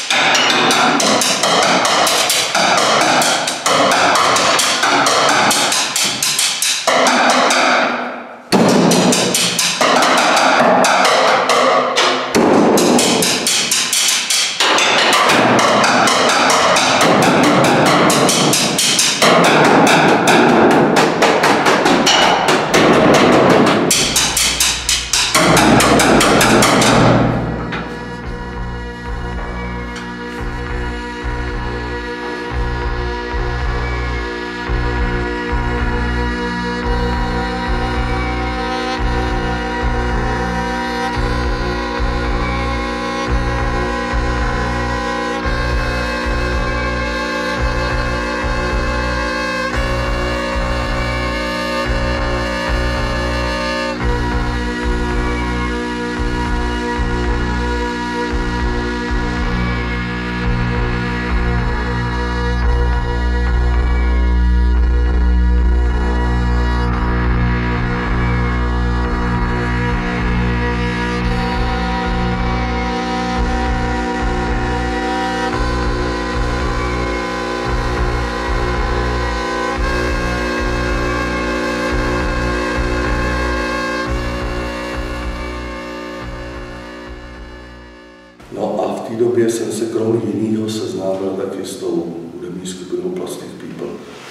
No a v té době jsem se kromě jiného seznámil taky s tou hudební skupinou Plastic People.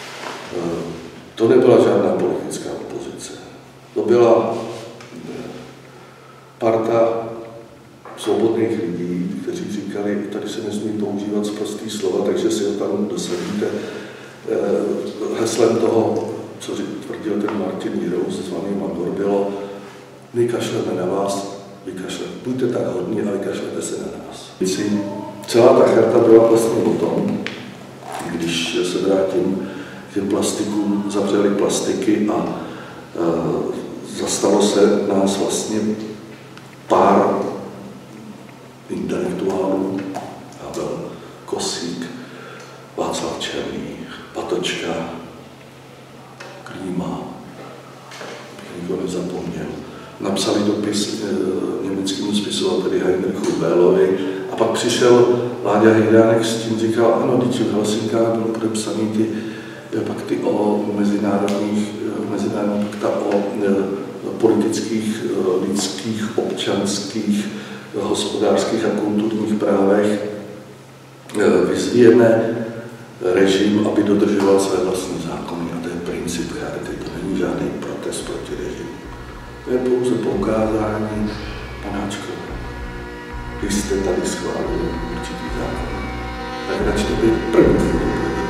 To nebyla žádná politická opozice. To byla parta svobodných lidí, kteří říkali, tady se nesmí používat sprostý slova, takže si ho tam dosadíte heslem toho, co tvrdil ten Martin Jirous, zvaný Magor, bylo: my kašleme na vás, buďte tak hodní a vykašlete se na nás. Celá ta charta byla vlastně o tom, když se vrátím k těm plastikům, zavřeli plastiky a zastalo se nás vlastně pár intelektuálů, Havel, Kosík, Václav Černý, Patočka, Klíma, nikdo nezapomněl. Napsali dopis německému spisovateli Heinrichu Böhlovi a pak přišel Láďa Hejdánek s tím, říkal, ano, teď v Helsinkách bylo podepsaný pakty o mezinárodních pakta o politických, lidských, občanských, hospodářských a kulturních právech. Vyzvěme režim, aby dodržoval své vlastní zákony, a to je princip charty, to není žádný protest proti režimu. To je pouze poukázání, panáčko, vy jste tady schválili určitý zákon, tak začne být první.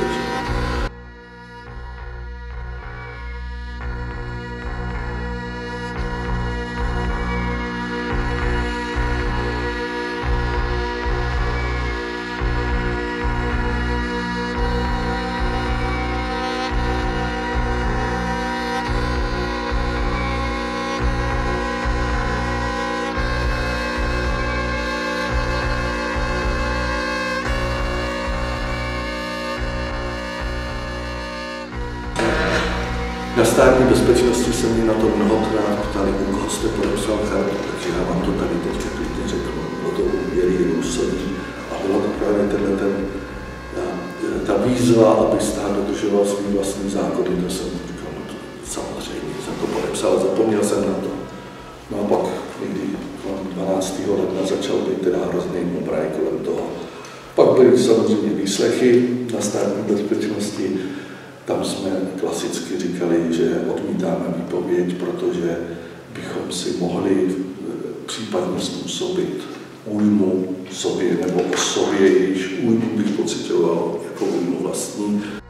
Na státní bezpečnosti se mě na to mnohokrát ptali, u koho jste podepsal chartu, takže já vám to tady teď klidně řeknu. Bylo to u Věry Jirousové a byla to právě ta výzva, aby stát dodržoval svý vlastní zákony. To jsem říkal, no to samozřejmě jsem to podepsal, zapomněl jsem na to. No a pak někdy 12. ledna začal být teda hrozný obraj kolem toho. Pak byly samozřejmě výslechy na státní bezpečnosti. Tam jsme klasicky říkali, že odmítáme výpověď, protože bychom si mohli případně způsobit újmu sobě nebo osobě, jejíž újmu bych pocitoval jako újmu vlastní.